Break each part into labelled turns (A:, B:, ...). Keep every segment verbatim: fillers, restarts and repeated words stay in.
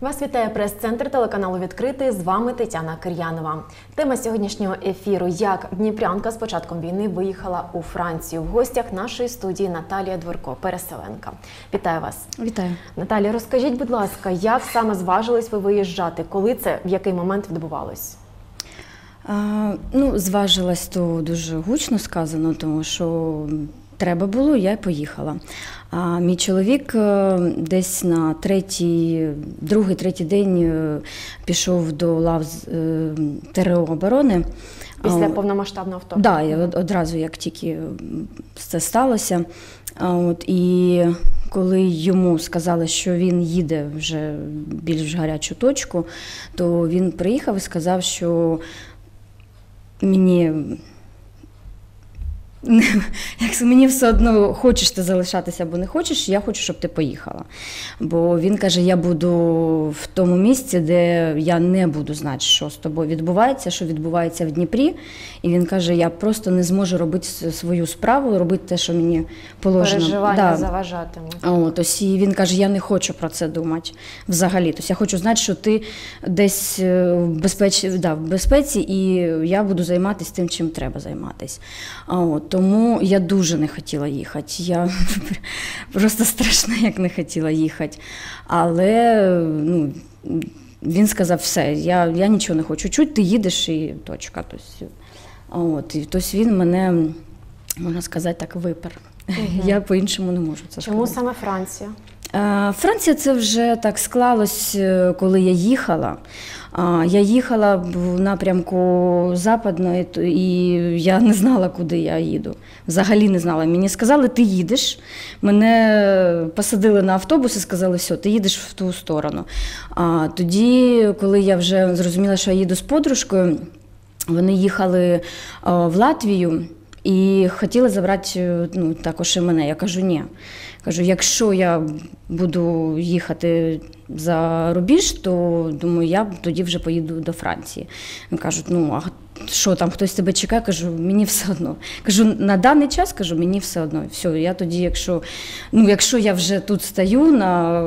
A: Вас вітає прес-центр телеканалу «Відкритий». З вами Тетяна Кир'янова. Тема сьогоднішнього ефіру – як дніпрянка з початком війни виїхала у Францію. В гостях нашої студії Наталія Дворко, переселенка. Вітаю вас.
B: Вітаю.
A: Наталія, розкажіть, будь ласка, як саме зважились ви виїжджати? Коли це, в який момент відбувалось?
B: А, ну, зважилась то дуже гучно сказано, тому що треба було, я й поїхала. А мій чоловік десь на третій, другий, третій день пішов до лав ТРО оборони.
A: Після повномасштабного вторгнення?
B: Так, да, одразу, як тільки це сталося. От, і коли йому сказали, що він їде вже більш в гарячу точку, то він приїхав і сказав, що мені... Як мені все одно, хочеш ти залишатися або не хочеш, я хочу, щоб ти поїхала. Бо він каже, я буду в тому місці, де я не буду знати, що з тобою відбувається, що відбувається в Дніпрі. І він каже, я просто не зможу робити свою справу, робити те, що мені положено.
A: Переживання да. заважатимуть.
B: От, ось, і він каже, я не хочу про це думати взагалі. Тобто я хочу знати, що ти десь в безпеці, да, в безпеці, і я буду займатися тим, чим треба займатися. От. Тому я дуже не хотіла їхати. Я просто страшно, як не хотіла їхати. Але ну, він сказав, все, я, я нічого не хочу чути, ти їдеш і точка. Тобто, от, і, тобто він мене, можна сказати, так випер. Угу. Я по-іншому не можу це
A: Чому
B: сказати.
A: саме Франція?
B: Франція, це вже так склалось, коли я їхала. Я їхала в напрямку Западної, і я не знала, куди я їду. Взагалі не знала. Мені сказали, ти їдеш. Мене посадили на автобус і сказали, все, ти їдеш в ту сторону. А тоді, коли я вже зрозуміла, що я їду з подружкою, вони їхали в Латвію і хотіли забрати ну, також і мене. Я кажу, ні. Кажу, якщо я буду їхати за рубіж, то, думаю, я тоді вже поїду до Франції. Кажуть, ну, а що там, хтось тебе чекає? Кажу, мені все одно. Кажу, на даний час, кажу, мені все одно. Все, я тоді, якщо, ну, якщо я вже тут стою на...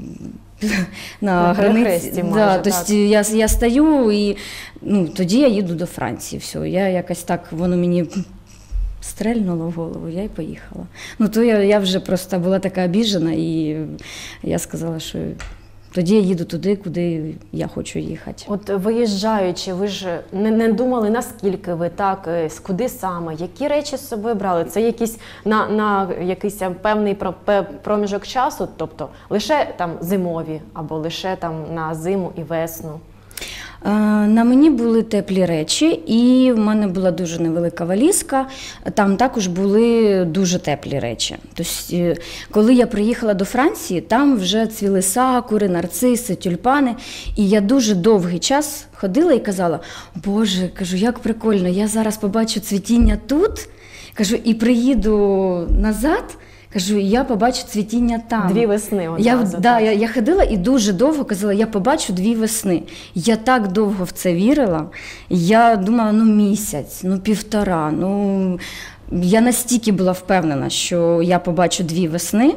B: На, на границі, да, тобто я, я стою і ну, тоді я їду до Франції. Все, я якось так, воно мені стрельнуло в голову, я й поїхала. Ну, то я, я вже просто була така обіжена, і я сказала, що тоді я їду туди, куди я хочу їхати.
A: От виїжджаючи, ви ж не, не думали, наскільки ви так, куди саме, які речі з собою брали? Це якісь на, на якийсь певний проміжок часу, тобто лише там зимові, або лише там на зиму і весну?
B: На мені були теплі речі, і в мене була дуже невелика валізка, там також були дуже теплі речі. Тобто, коли я приїхала до Франції, там вже цвіли сакури, нарциси, тюльпани, і я дуже довгий час ходила і казала, Боже, кажу, як прикольно, я зараз побачу цвітіння тут, кажу, і приїду назад, кажу, я побачу цвітіння там.
A: Дві весни одразу.
B: Я, да, я, я ходила і дуже довго казала, я побачу дві весни. Я так довго в це вірила. Я думала, ну місяць, ну півтора. Ну, я настільки була впевнена, що я побачу дві весни.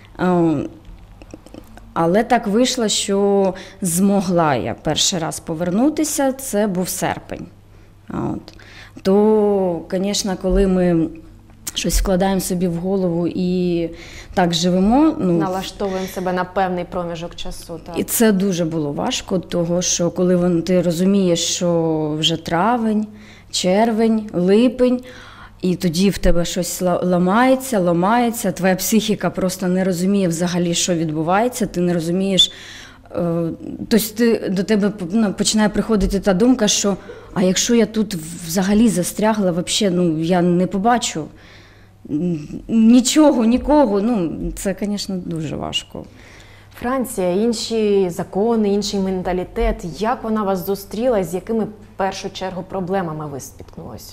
B: Але так вийшло, що змогла я перший раз повернутися, це був серпень. От. То, звісно, коли ми щось вкладаємо собі в голову і так живемо. Ну,
A: налаштовуємо себе на певний проміжок часу. Так.
B: І це дуже було важко, того, що коли вон, ти розумієш, що вже травень, червень, липень, і тоді в тебе щось ламається, ламається, твоя психіка просто не розуміє взагалі, що відбувається, ти не розумієш. Тобто ти, до тебе ну, починає приходити та думка, що а якщо я тут взагалі застрягла, взагалі, ну, я не побачу нічого, нікого, ну, це, звісно, дуже важко.
A: Франція, інші закони, інший менталітет. Як вона вас зустріла, з якими, в першу чергу, проблемами ви спіткнулися?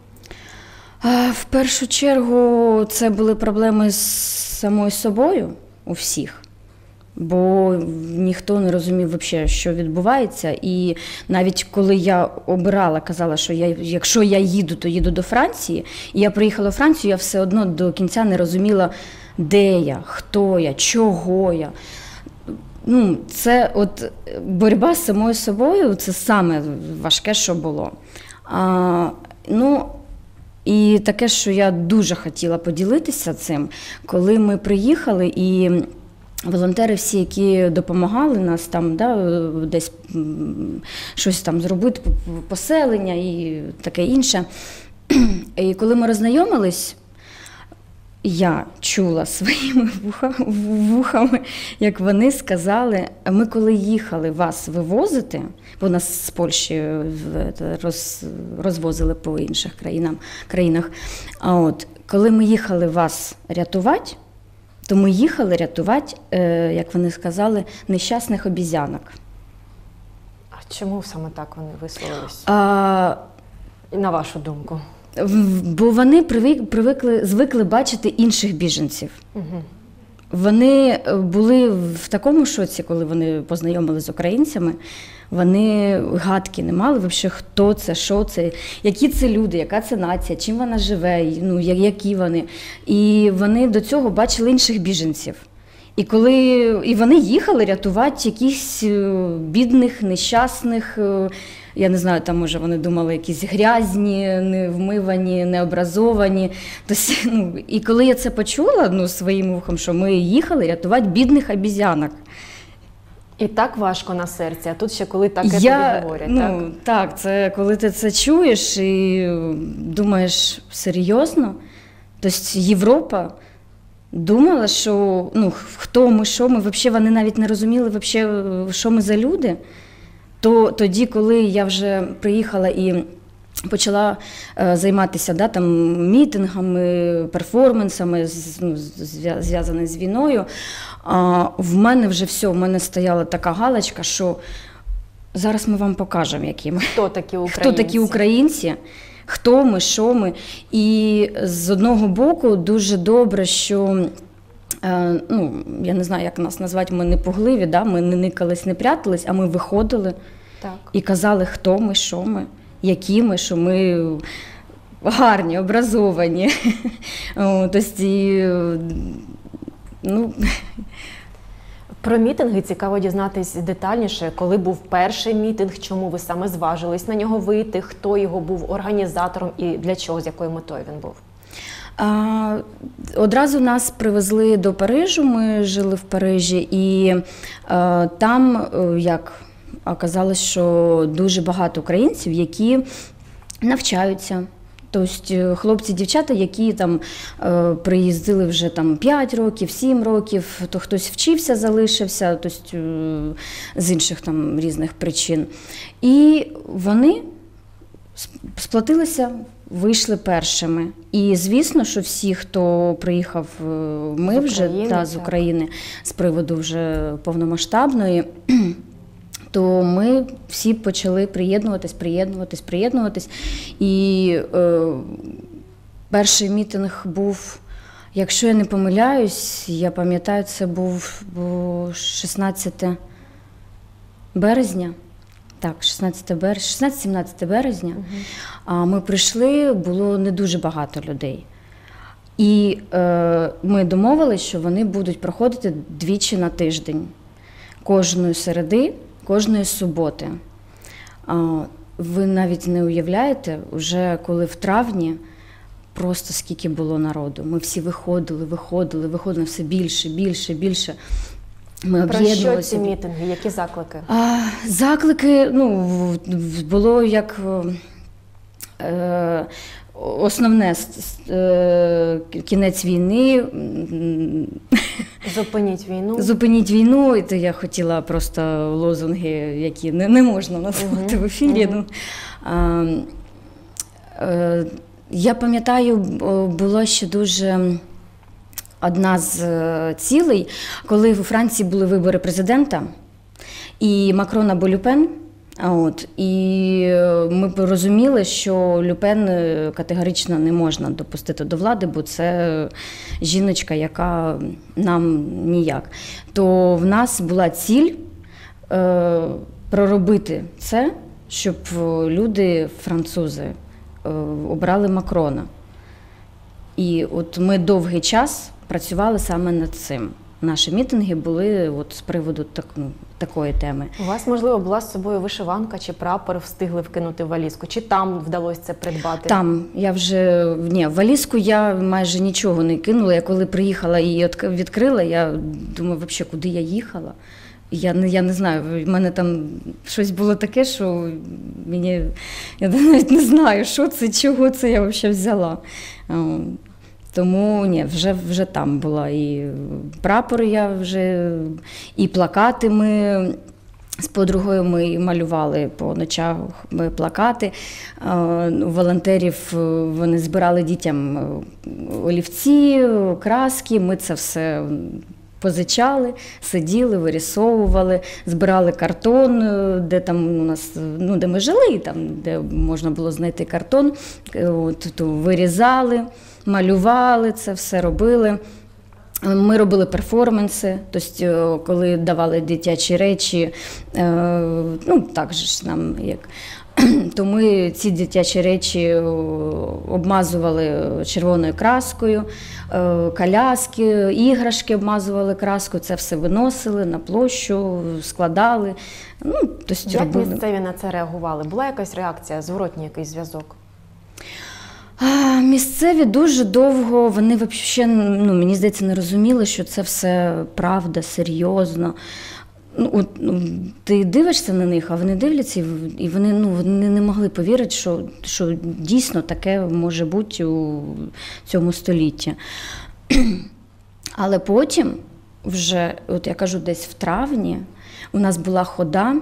B: В першу чергу, це були проблеми з самою собою у всіх. Бо ніхто не розумів взагалі, що відбувається. І навіть коли я обирала, казала, що я, якщо я їду, то їду до Франції, і я приїхала у Францію, я все одно до кінця не розуміла, де я, хто я, чого я. ну, це от боротьба з самою собою, це саме важке, що було. А, ну, і таке, що я дуже хотіла поділитися цим, коли ми приїхали і волонтери всі, які допомагали нас там, да, десь щось там зробити, поселення і таке інше. І коли ми роззнайомились, я чула своїми вухами, як вони сказали, ми коли їхали вас вивозити, бо нас з Польщі роз, розвозили по інших країнам, країнах, а от коли ми їхали вас рятувати, то ми їхали рятувати, як вони сказали, нещасних обізянок.
A: А чому саме так вони висловились?
B: А,
A: На вашу думку?
B: Бо вони привик, привикли, звикли бачити інших біженців.
A: Угу.
B: Вони були в такому шоці, коли вони познайомилися з українцями. Вони гадки не мали, взагалі, хто це, що це, які це люди, яка це нація, чим вона живе, ну, які вони. І вони до цього бачили інших біженців. І коли і вони їхали рятувати якихось бідних, нещасних, я не знаю, там, може, вони думали, якісь грязні, невмивані, необразовані. Тобто, ну, і коли я це почула, ну, своїм вухом, що ми їхали рятувати бідних обізянок.
A: І так важко на серці, а тут ще коли таке
B: я,
A: тобі говорять,
B: ну,
A: так?
B: Так, це коли ти це чуєш і думаєш, серйозно? Тобто Європа думала, що ну, хто ми, що ми, взагалі вони навіть не розуміли, взагалі, що ми за люди. То тоді, коли я вже приїхала і почала е, займатися да, там, мітингами, перформансами, ну, зв'язаними з війною, а в мене вже все, в мене стояла така галочка, що зараз ми вам покажемо, які ми.
A: Хто такі українці?
B: Хто такі українці, хто ми, що ми. І з одного боку дуже добре, що, е, ну, я не знаю, як нас назвати, ми не пугливі, да? Ми не никались, не прятались, а ми виходили
A: так. І
B: казали, хто ми, що ми, які ми, що ми гарні, образовані. Тобто, ну...
A: Про мітинги цікаво дізнатись детальніше, коли був перший мітинг, чому ви саме зважились на нього вийти, хто його був організатором і для чого, з якою метою він був?
B: А, одразу нас привезли до Парижу, ми жили в Парижі, і а, там, як оказалось, що дуже багато українців, які навчаються. Тобто хлопці, дівчата, які там е, приїздили вже там п'ять років, сім років, то хтось вчився, залишився, тобто е, з інших там різних причин. І вони сплотилися, вийшли першими. І звісно, що всі, хто приїхав, ми
A: з
B: вже
A: України,
B: та, з України, з приводу вже повномасштабної, то ми всі почали приєднуватись, приєднуватись, приєднуватись. І е, перший мітинг був, якщо я не помиляюсь, я пам'ятаю, це був шістнадцяте березня. Так, шістнадцяте-сімнадцяте березня. Угу. А ми прийшли, було не дуже багато людей. І е, ми домовилися, що вони будуть проходити двічі на тиждень. Кожної середи, кожної суботи. Ви навіть не уявляєте, вже коли в травні, просто скільки було народу. Ми всі виходили, виходили, виходили все більше, більше, більше. Ми
A: Про що ці мітинги? Які заклики?
B: А, заклики, ну, було як... Е, Основне е, кінець війни.
A: Зупиніть війну.
B: Зупиніть війну. І то я хотіла просто лозунги, які не, не можна назвати uh-huh. в ефірі. Uh-huh. Ну, а, е, я пам'ятаю, було ще дуже одна з цілей, коли у Франції були вибори президента, і Макрон або Ле Пен. От, і ми розуміли, що Ле Пен категорично не можна допустити до влади, бо це жіночка, яка нам ніяк. То в нас була ціль е, проробити це, щоб люди, французи, е, обрали Макрона. І от ми довгий час працювали саме над цим. Наші мітинги були от з приводу так, ну, такої теми.
A: У вас, можливо, була з собою вишиванка чи прапор, встигли вкинути в валізку? Чи там вдалося це придбати?
B: Там я вже, ні, в валізку я майже нічого не кинула. Я коли приїхала і відкрила, я думаю, взагалі, куди я їхала? Я не, я не знаю, в мене там щось було таке, що мені, я навіть не знаю, що це, чого це я взагалі взяла. Тому ні, вже, вже там була і прапор я вже, і плакати ми з подругою ми малювали по ночах плакати. У волонтерів вони збирали дітям олівці, краски, ми це все позичали, сиділи, вирисовували, збирали картон, де там у нас, ну, де ми жили, там, де можна було знайти картон, от, то вирізали, малювали, це все робили. Ми робили перформанси, тобто, коли давали дитячі речі, ну, так же ж нам, як, то ми ці дитячі речі обмазували червоною краскою, коляски, іграшки обмазували краскою, це все виносили на площу, складали. Ну, тобто,
A: як
B: робили.
A: місцеві на це реагували? Була якась реакція, зворотній якийсь зв'язок?
B: А, місцеві дуже довго, вони взагалі, ну, мені здається, не розуміли, що це все правда, серйозно. Ну, от, ну, ти дивишся на них, а вони дивляться, і вони, ну, вони не могли повірити, що, що дійсно таке може бути у цьому столітті. Але потім, вже, от я кажу, десь в травні, у нас була хода,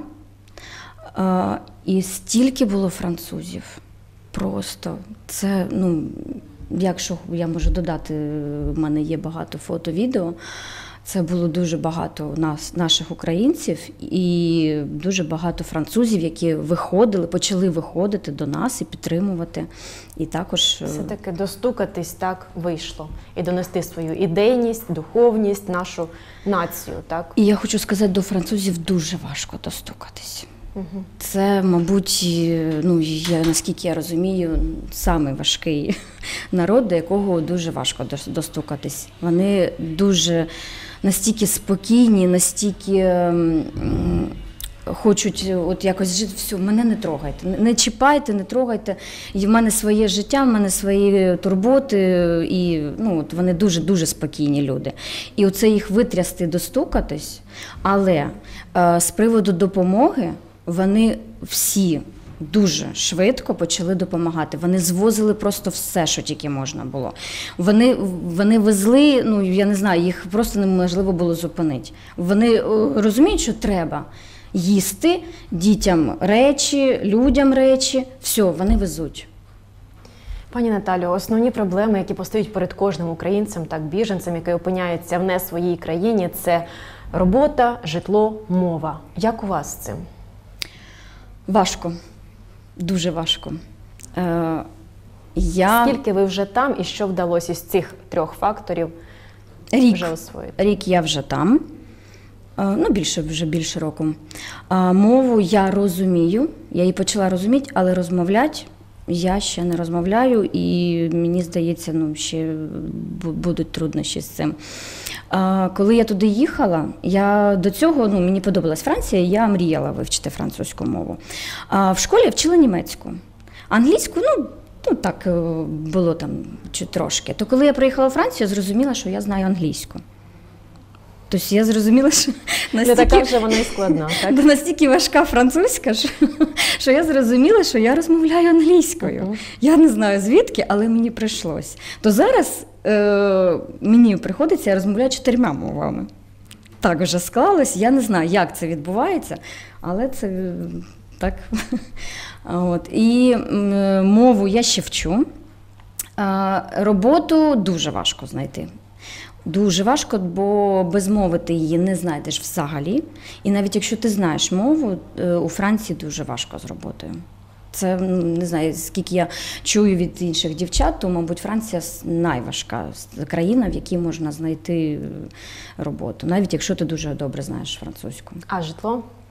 B: а, і стільки було французів. Просто це, ну, якщо я можу додати, в мене є багато фото, відео, це було дуже багато нас, наших українців і дуже багато французів, які виходили, почали виходити до нас і підтримувати. І також
A: все-таки достукатись так вийшло і донести свою ідейність, духовність, нашу націю, так?
B: І я хочу сказати, до французів дуже важко достукатись.
A: Угу.
B: Це, мабуть, ну, я, наскільки я розумію, самий важкий народ, до якого дуже важко достукатись. Вони дуже настільки спокійні, настільки м, хочуть от якось жити, все, мене не трогайте, не чіпайте, не трогайте. І в мене своє життя, в мене свої турботи, і ну, от вони дуже-дуже спокійні люди. І оце їх витрясти, достукатись, але е, з приводу допомоги, вони всі дуже швидко почали допомагати. Вони звозили просто все, що тільки можна було. Вони, вони везли, ну, я не знаю, їх просто неможливо було зупинити. Вони розуміють, що треба їсти, дітям речі, людям речі, все, вони везуть.
A: Пані Наталю, основні проблеми, які постають перед кожним українцем, так, біженцем, який опиняється в не своїй країні, це робота, житло, мова. Як у вас з цим?
B: Важко, дуже важко. Е, я...
A: Скільки ви вже там і що вдалося з цих трьох факторів
B: рік,
A: вже освоїти?
B: Рік я вже там, е, ну більше, вже більше року. Е, мову я розумію, я її почала розуміти, але розмовляти я ще не розмовляю, і мені здається, ну, ще будуть труднощі з цим. Коли я туди їхала, я до цього, ну, мені подобалась Франція, я мріяла вивчити французьку мову. В школі я вчила німецьку. Англійську, ну, ну так було там чи трошки. То коли я приїхала у Францію, я зрозуміла, що я знаю англійську. Тобто я зрозуміла, що настільки,
A: не така вже вона і складна, так?
B: Настільки важка французька, що, що я зрозуміла, що я розмовляю англійською. Uh-huh. Я не знаю звідки, але мені прийшлось. То зараз е, мені приходиться, я розмовляю чотирма мовами. Так вже склалось, я не знаю, як це відбувається, але це так. От. І е, мову я ще вчу. Е, роботу дуже важко знайти. Дуже важко, бо без мови ти її не знайдеш взагалі. І навіть якщо ти знаєш мову, у Франції дуже важко з роботою. Це, не знаю, скільки я чую від інших дівчат, то, мабуть, Франція найважка країна, в якій можна знайти роботу, навіть якщо ти дуже добре знаєш французьку.
A: А житло?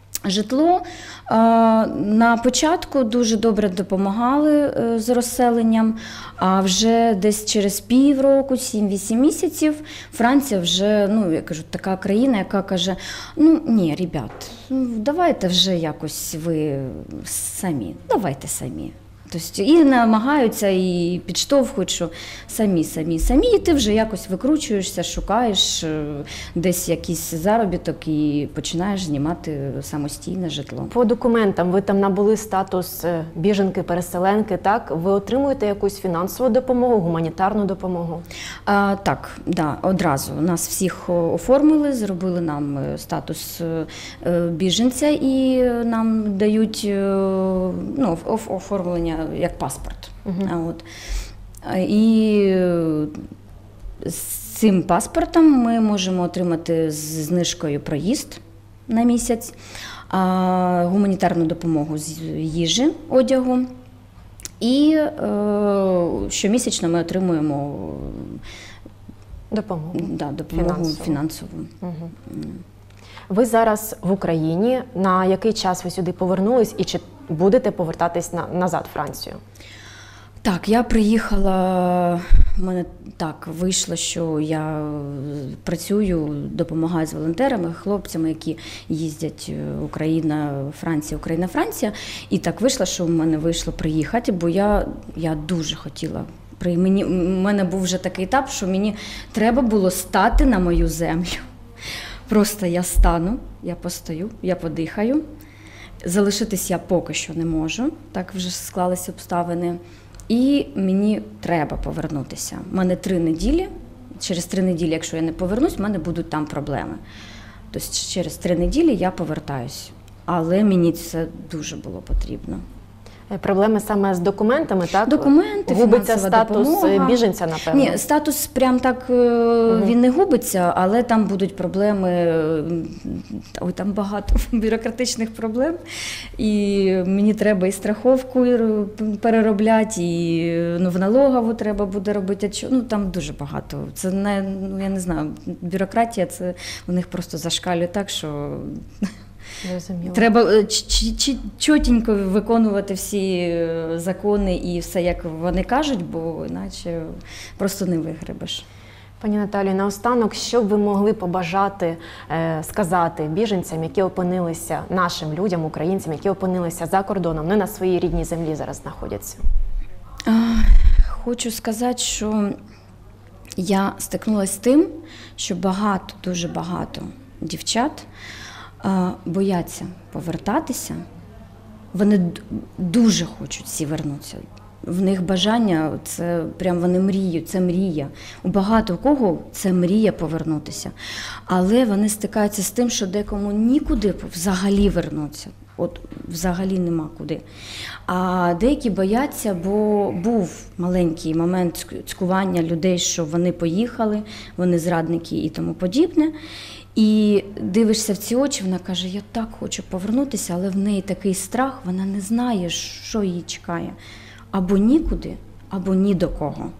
B: Житло е, на початку дуже добре допомагали е, з розселенням, а вже десь через півроку, сім-вісім місяців, Франція вже, ну, я кажу, така країна, яка каже, ну, ні, ребят, ну, давайте вже якось ви самі, давайте самі. Тобто і намагаються, і підштовхують, що самі, самі, самі, і ти вже якось викручуєшся, шукаєш десь якийсь заробіток і починаєш знімати самостійне житло.
A: По документам ви там набули статус біженки-переселенки, так? Ви отримуєте якусь фінансову допомогу, гуманітарну допомогу?
B: А, так, да, одразу. Нас всіх оформили, зробили нам статус біженця і нам дають, ну, оформлення як паспорт. Uh-huh. От. І з цим паспортом ми можемо отримати з знижкою проїзд на місяць, гуманітарну допомогу з їжі, одягу. І е, щомісячно ми отримуємо
A: допомогу,
B: да, допомогу фінансову. фінансову.
A: Угу. Ви зараз в Україні. На який час ви сюди повернулись і чи будете повертатись на, назад в Францію?
B: Так, я приїхала, в мене так вийшло, що я працюю, допомагаю з волонтерами, хлопцями, які їздять Україна, Франція, Україна, Франція. І так вийшло, що в мене вийшло приїхати, бо я, я дуже хотіла. При мені, у мене був вже такий етап, що мені треба було стати на мою землю. Просто я стану, я постою, я подихаю. Залишитись я поки що не можу, так вже склалися обставини. І мені треба повернутися. У мене три неділі, через три неділі, якщо я не повернусь, в мене будуть там проблеми. Тобто через три неділі я повертаюсь. Але мені це дуже було потрібно.
A: Проблеми саме з документами, так?
B: Документи,
A: губиться
B: статус
A: допомога. Біженця, напевно?
B: Ні, статус прям так, угу. Він не губиться, але там будуть проблеми, ой, там багато бюрократичних проблем. І мені треба і страховку переробляти, і ну, в налогову треба буде робити. Ну, там дуже багато. Це не, ну, я не знаю, бюрократія, це у них просто зашкалює так, що...
A: Розуміло.
B: Треба чітенько виконувати всі закони і все, як вони кажуть, бо іначе просто не вигребеш.
A: Пані Наталію, наостанок, що б ви могли побажати, сказати біженцям, які опинилися, нашим людям, українцям, які опинилися за кордоном, не на своїй рідній землі зараз знаходяться?
B: Хочу сказати, що я стикнулася з тим, що багато, дуже багато дівчат бояться повертатися, вони дуже хочуть всі вернутися. В них бажання, це прям вони мріють, це мрія. У багато кого це мрія повернутися. Але вони стикаються з тим, що декому нікуди взагалі вернуться. От взагалі нема куди. А деякі бояться, бо був маленький момент цькування людей, що вони поїхали, вони зрадники і тому подібне. І дивишся в ці очі, вона каже, я так хочу повернутися, але в неї такий страх, вона не знає, що її чекає. Або нікуди, або ні до кого.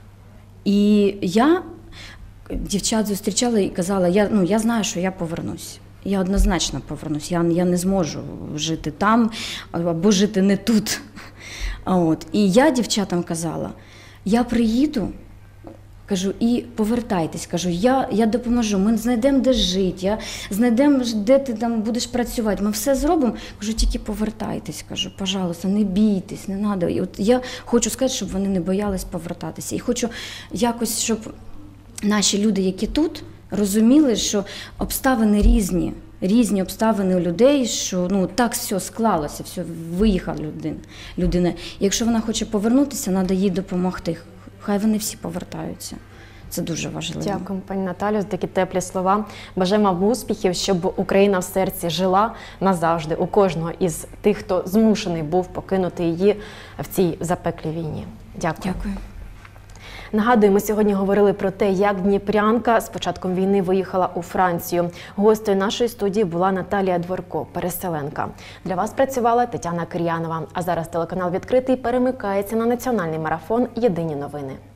B: І я дівчат зустрічала і казала, я, ну, я знаю, що я повернусь. Я однозначно повернусь, я, я не зможу жити там або жити не тут. От. І я дівчатам казала, я приїду, кажу, і повертайтесь, кажу, я, я допоможу, ми знайдемо, де жити, я знайдемо, де ти там будеш працювати, ми все зробимо. Кажу, тільки повертайтесь, кажу, пожалуйста, не бійтесь, не треба. І от я хочу сказати, щоб вони не боялись повертатися. І хочу якось, щоб наші люди, які тут, розуміли, що обставини різні, різні обставини у людей, що ну, так все склалося, все, виїхала людина. людина. І якщо вона хоче повернутися, треба їй допомогти. Хай вони всі повертаються. Це дуже важливо.
A: Дякую, пані Наталю, за такі теплі слова. Бажаємо вам успіхів, щоб Україна в серці жила назавжди у кожного із тих, хто змушений був покинути її в цій запеклій війні. Дякую.
B: Дякую.
A: Нагадую, ми сьогодні говорили про те, як дніпрянка з початком війни виїхала у Францію. Гостею нашої студії була Наталія Дворко, переселенка. Для вас працювала Тетяна Кир'янова. А зараз телеканал «Відкритий» перемикається на національний марафон «Єдині новини».